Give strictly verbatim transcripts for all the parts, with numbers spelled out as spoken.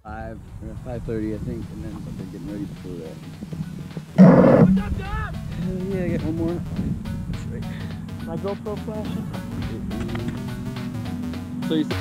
Five, or five thirty, I think, and then they're getting ready before that. Hell yeah, I got one more. That's right. My GoPro flashing. So you.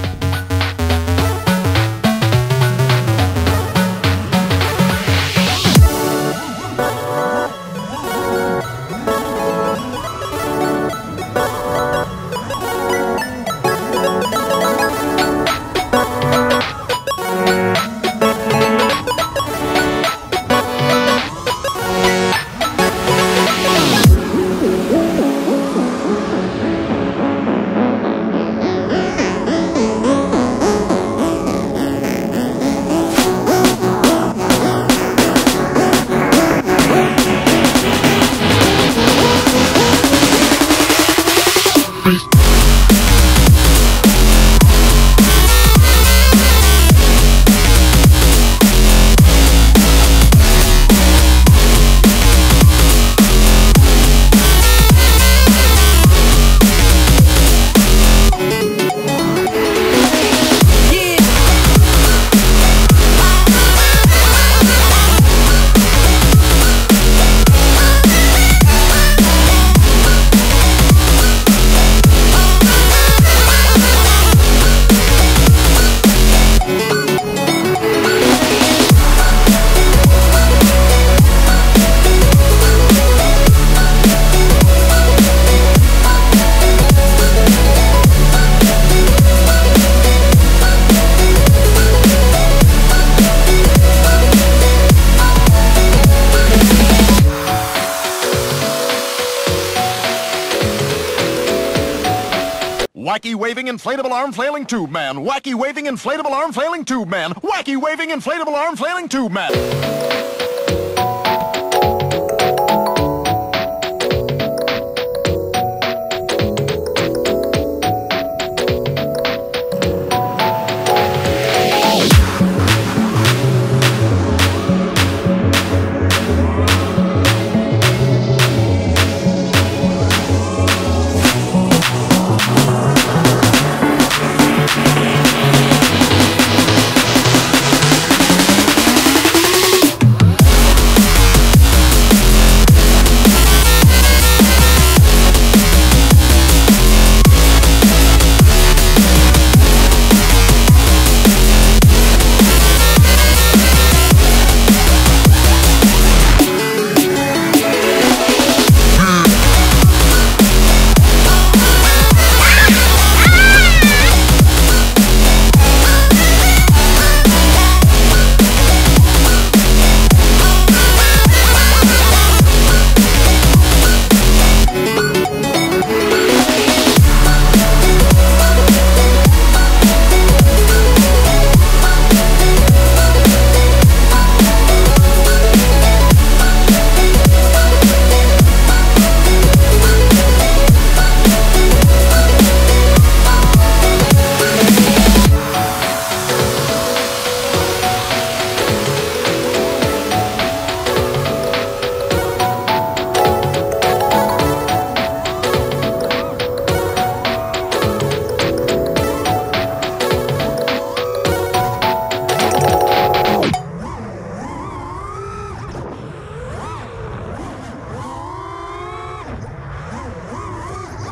Wacky waving inflatable arm flailing tube man. Wacky waving inflatable arm flailing tube man. Wacky waving inflatable arm flailing tube man.